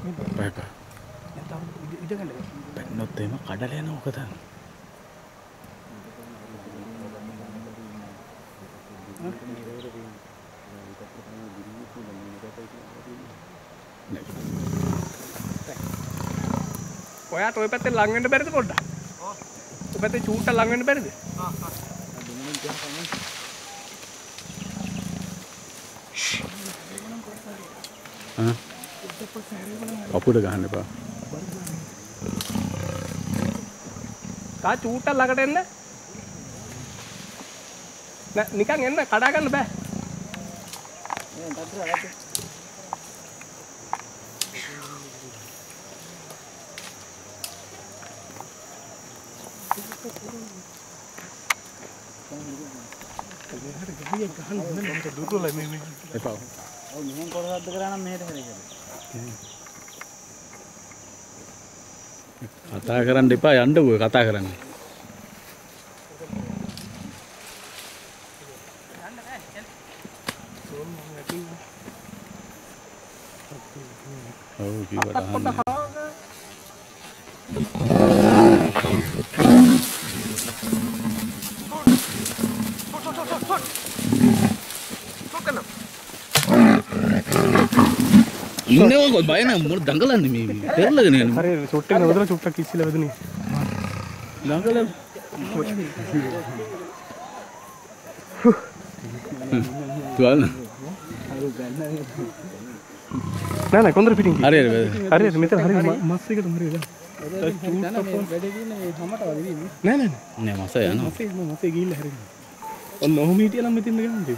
බය බය. ඉඳ ගන්න. බැන්නොත් එහෙම කඩල යන මොකද? ඔයාට ඔය පැත්තේ ලඟ වෙන්න බැරිද පොඩ්ඩක්? ඔය පැත්තේ චූට්ට ලඟ වෙන්න බැරිද? අපුඩ ගහන්න එපා. තා චූට්ට ළඟට එන්න. නෑ නිකන් එන්න කඩා ගන්න බෑ. කතා කරන්න එපා යන්නකෝ කතා කරන්න. ඔව් කිව්වට අහන්න. ඉන්නකො බය නැහැ මොකද දඟලන්නේ මේ පෙරලගෙන යන්නේ. හරි ෂොට් එක නවදලා චුට්ටක් කිසිලා වැදුනේ. දඟල. තුවල්. නෑ කොන්දර පිටින්. හරි හරි මෙතන හරි මස් එකටම හරි දාන්න. වැඩේ දින්නේ හැමතව දෙන්නේ. නෑ නෑ මස යනවා. මසේ ගිහිල්ලා හරි. ඔන්න ඔහොම හිටියනම් මෙතින්ද ගන්නේ.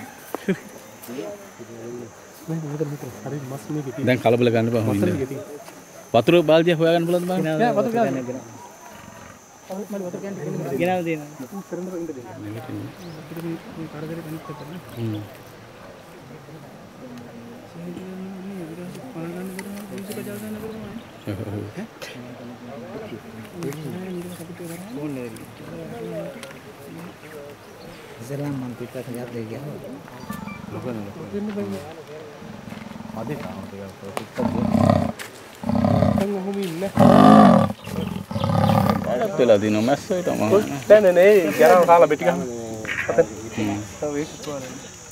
හරි මස් මේකේ තියෙන. දැන් කලබල ගන්න බෑ හොඳින්. වතුර බාල්දිය හොයාගන්න බලන්න බෑ. නෑ වතුර ගන්න. මම වතුර ගන්න ගෙනාව දෙන්න. කරන්න ඉන්න දෙන්න. මේ කරදරේ කනිත් කරන්න. ඉස්සරහම මම පිටට ගියා ගියා. අදේ තාම ටිකක් ප්‍රොෆිට් දැන් ඔහොම ඉන්න. එකක් වෙලා දිනන මැස්සෝ ඊට මම. නෑ ගරම් කාලා බෙටි ගන්න. අතන. තව ඒක තුවාලනේ.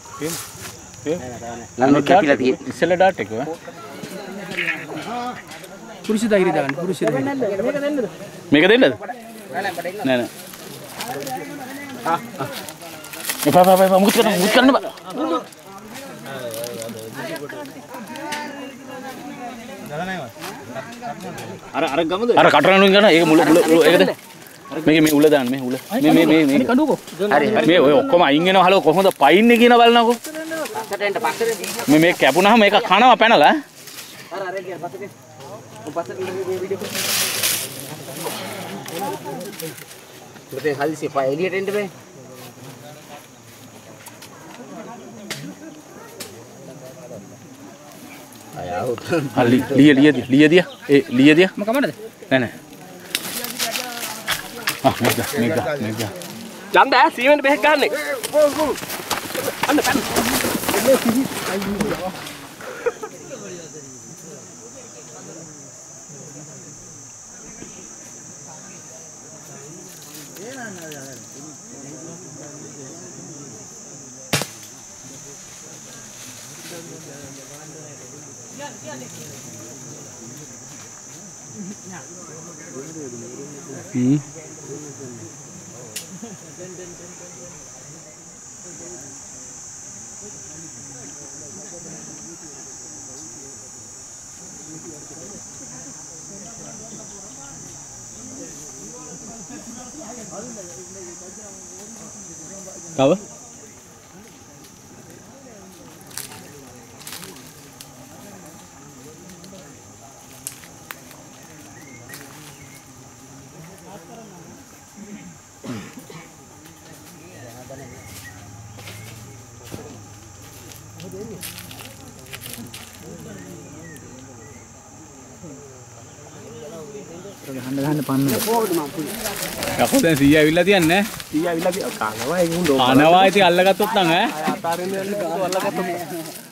ළඟ කැපිලා තියෙන. ඉස්සෙල්ලා ඩාට් එක වා. පුරුෂ ධෛර්යය දාන්න පුරුෂ ධෛර්යය. මේක දෙන්නද? නෑ නෑ. එපා මුත් කරන්න බෑ. අර ගමද? අර කටරණුන් ගන්න ඒක මුල ඒකද? මේ උල දාන්න මේ උල. මේ කඩුවකෝ. හරි මේ ඔය ඔක්කොම අයින් වෙනවා හලෝ කොහොමද පයින්නේ කියන බලනකො. පස්සට එන්න පස්සට. මේ කැපුණාම මේක කනවා පැනලා. අර ගියා පස්සට. පස්සට මේ වීඩියෝ. පුතේ හදිසි පය එළියට එන්න බෑ. लिया दिया ए लिया दिया मैं कमांड दे नहीं हां मेगा चंदा सीमेंट बेह गन्ने अन्न पैन Apa? ගහන්න පන්න. යකෝ දැන් 100 ඇවිල්ලා තියන්නේ ඈ. 100 ඇවිල්ලා කනවා ඒක උන් කනවා ඉතින් අල්ලගත්තොත් නම් ඈ. අතාරින්න අල්ලගත්තොත්